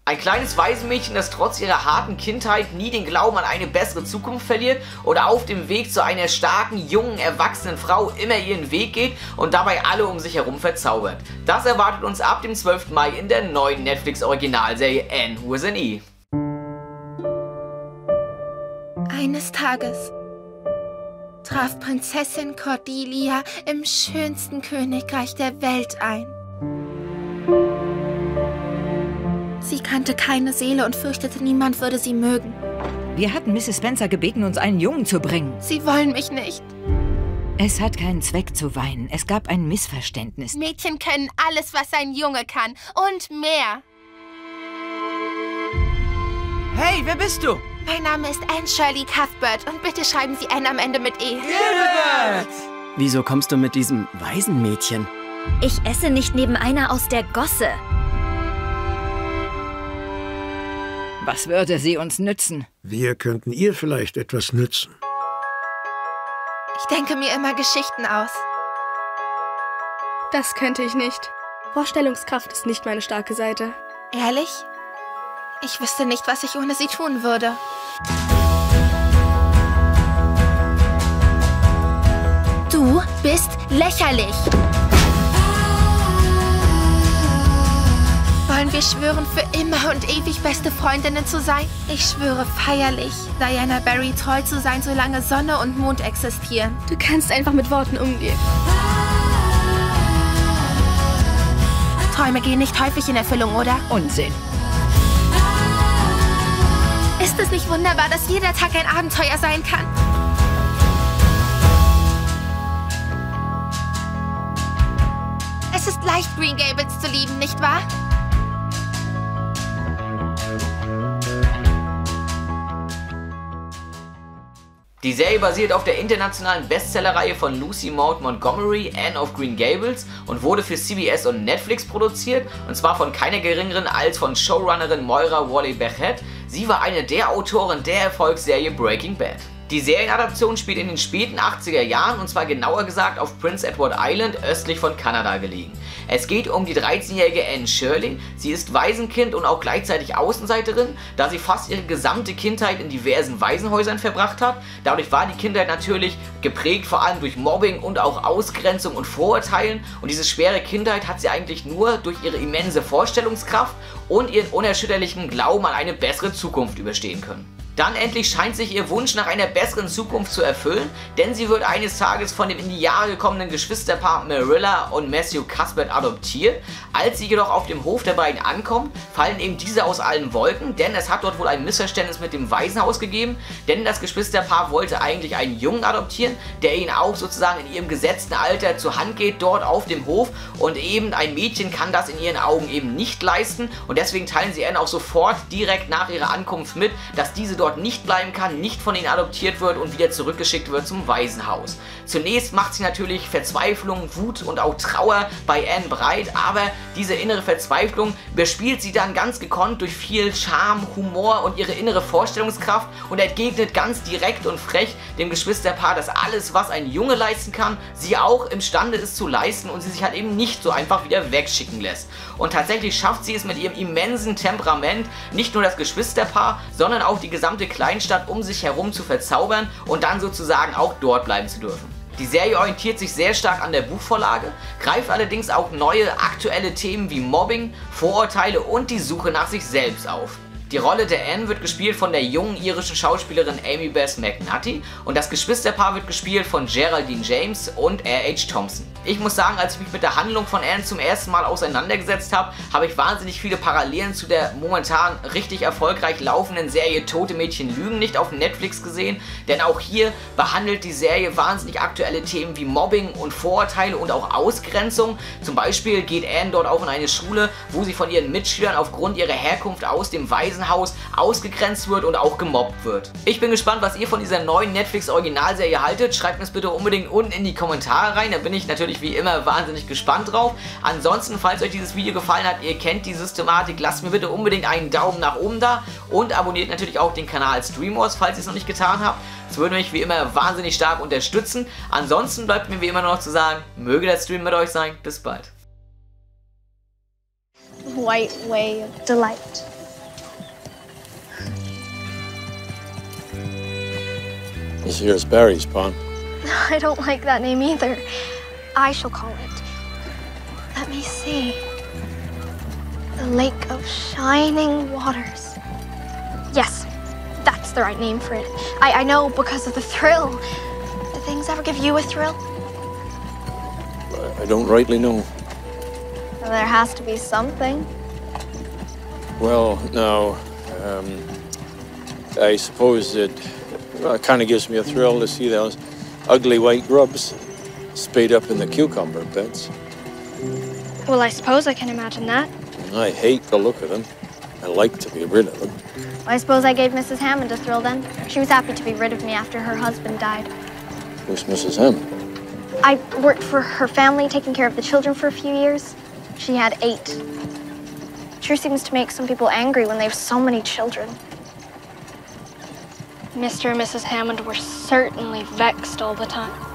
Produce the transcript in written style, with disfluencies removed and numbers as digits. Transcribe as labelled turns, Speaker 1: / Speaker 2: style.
Speaker 1: Ein kleines Waisenmädchen, das trotz ihrer harten Kindheit nie den Glauben an eine bessere Zukunft verliert oder auf dem Weg zu einer starken, jungen, erwachsenen Frau immer ihren Weg geht und dabei alle um sich herum verzaubert. Das erwartet uns ab dem 12. Mai in der neuen Netflix-Originalserie Anne with an E.
Speaker 2: Eines Tages traf Prinzessin Cordelia im schönsten Königreich der Welt ein. Sie kannte keine Seele und fürchtete, niemand würde sie mögen.
Speaker 3: Wir hatten Mrs. Spencer gebeten, uns einen Jungen zu bringen.
Speaker 2: Sie wollen mich nicht.
Speaker 3: Es hat keinen Zweck zu weinen. Es gab ein Missverständnis.
Speaker 2: Mädchen können alles, was ein Junge kann. Und mehr.
Speaker 4: Hey, wer bist du?
Speaker 2: Mein Name ist Anne Shirley Cuthbert und bitte schreiben Sie Anne am Ende mit E.
Speaker 4: Wieso kommst du mit diesem Waisenmädchen?
Speaker 5: Ich esse nicht neben einer aus der Gosse.
Speaker 3: Was würde sie uns nützen?
Speaker 6: Wir könnten ihr vielleicht etwas nützen.
Speaker 2: Ich denke mir immer Geschichten aus.
Speaker 7: Das könnte ich nicht. Vorstellungskraft ist nicht meine starke Seite.
Speaker 2: Ehrlich? Ich wüsste nicht, was ich ohne sie tun würde. Du bist lächerlich. Wollen wir schwören, für immer und ewig beste Freundinnen zu sein? Ich schwöre feierlich, Diana Barry treu zu sein, solange Sonne und Mond existieren.
Speaker 7: Du kannst einfach mit Worten umgehen.
Speaker 2: Träume gehen nicht häufig in Erfüllung, oder?
Speaker 3: Unsinn.
Speaker 2: Ist es nicht wunderbar, dass jeder Tag ein Abenteuer sein kann? Es ist leicht, Green Gables zu lieben, nicht wahr?
Speaker 1: Die Serie basiert auf der internationalen Bestsellerreihe von Lucy Maud Montgomery, Anne of Green Gables, und wurde für CBS und Netflix produziert, und zwar von keiner geringeren als von Showrunnerin Moira Walley-Beckett. Sie war eine der Autoren der Erfolgsserie Breaking Bad. Die Serienadaption spielt in den späten 80er Jahren, und zwar genauer gesagt auf Prince Edward Island, östlich von Kanada gelegen. Es geht um die 13-jährige Anne Shirley. Sie ist Waisenkind und auch gleichzeitig Außenseiterin, da sie fast ihre gesamte Kindheit in diversen Waisenhäusern verbracht hat. Dadurch war die Kindheit natürlich geprägt vor allem durch Mobbing und auch Ausgrenzung und Vorurteilen, und diese schwere Kindheit hat sie eigentlich nur durch ihre immense Vorstellungskraft und ihren unerschütterlichen Glauben an eine bessere Zukunft überstehen können. Dann endlich scheint sich ihr Wunsch nach einer besseren Zukunft zu erfüllen, denn sie wird eines Tages von dem in die Jahre gekommenen Geschwisterpaar Marilla und Matthew Cuthbert adoptiert. Als sie jedoch auf dem Hof der beiden ankommen, fallen eben diese aus allen Wolken, denn es hat dort wohl ein Missverständnis mit dem Waisenhaus gegeben, denn das Geschwisterpaar wollte eigentlich einen Jungen adoptieren, der ihnen auch sozusagen in ihrem gesetzten Alter zur Hand geht, dort auf dem Hof, und eben ein Mädchen kann das in ihren Augen eben nicht leisten, und deswegen teilen sie Anne auch sofort direkt nach ihrer Ankunft mit, dass diese dort nicht bleiben kann, nicht von ihnen adoptiert wird und wieder zurückgeschickt wird zum Waisenhaus. Zunächst macht sie natürlich Verzweiflung, Wut und auch Trauer bei Anne breit, aber diese innere Verzweiflung bespielt sie dann ganz gekonnt durch viel Charme, Humor und ihre innere Vorstellungskraft und entgegnet ganz direkt und frech dem Geschwisterpaar, dass alles, was ein Junge leisten kann, sie auch imstande ist zu leisten und sie sich halt eben nicht so einfach wieder wegschicken lässt. Und tatsächlich schafft sie es mit ihrem immensen Temperament, nicht nur das Geschwisterpaar, sondern auch die gesamte Kleinstadt um sich herum zu verzaubern und dann sozusagen auch dort bleiben zu dürfen. Die Serie orientiert sich sehr stark an der Buchvorlage, greift allerdings auch neue aktuelle Themen wie Mobbing, Vorurteile und die Suche nach sich selbst auf. Die Rolle der Anne wird gespielt von der jungen irischen Schauspielerin Amy Bess McNulty und das Geschwisterpaar wird gespielt von Geraldine James und R.H. Thompson. Ich muss sagen, als ich mich mit der Handlung von Anne zum ersten Mal auseinandergesetzt habe, habe ich wahnsinnig viele Parallelen zu der momentan richtig erfolgreich laufenden Serie Tote Mädchen lügen nicht auf Netflix gesehen, denn auch hier behandelt die Serie wahnsinnig aktuelle Themen wie Mobbing und Vorurteile und auch Ausgrenzung. Zum Beispiel geht Anne dort auch in eine Schule, wo sie von ihren Mitschülern aufgrund ihrer Herkunft aus dem Waisenhaus ausgegrenzt wird und auch gemobbt wird. Ich bin gespannt, was ihr von dieser neuen Netflix-Originalserie haltet. Schreibt mir es bitte unbedingt unten in die Kommentare rein, da bin ich natürlich wie immer wahnsinnig gespannt drauf. Ansonsten, falls euch dieses Video gefallen hat, ihr kennt die Systematik, lasst mir bitte unbedingt einen Daumen nach oben da und abonniert natürlich auch den Kanal Streamwars, falls ihr es noch nicht getan habt. Das würde mich wie immer wahnsinnig stark unterstützen. Ansonsten bleibt mir wie immer nur noch zu sagen, möge der Stream mit euch sein. Bis bald.
Speaker 8: White way of delight. This here's Barry's pond.
Speaker 9: I don't like that name either. I shall call it. Let me see. The Lake of Shining Waters. Yes, that's the right name for it. I know because of the thrill. Do things ever give you a thrill?
Speaker 8: I don't rightly know.
Speaker 9: Well, there has to be something.
Speaker 8: Well, now, I suppose it kind of gives me a thrill to see those ugly white grubs spayed up in the cucumber beds.
Speaker 9: Well, I suppose I can imagine that.
Speaker 8: I hate the look of them. I like to be rid of them.
Speaker 9: Well, I suppose I gave Mrs. Hammond a thrill then. She was happy to be rid of me after her husband died.
Speaker 8: Who's Mrs. Hammond?
Speaker 9: I worked for her family, taking care of the children for a few years. She had 8. Sure seems to make some people angry when they have so many children. Mr. and Mrs. Hammond were certainly vexed all the time.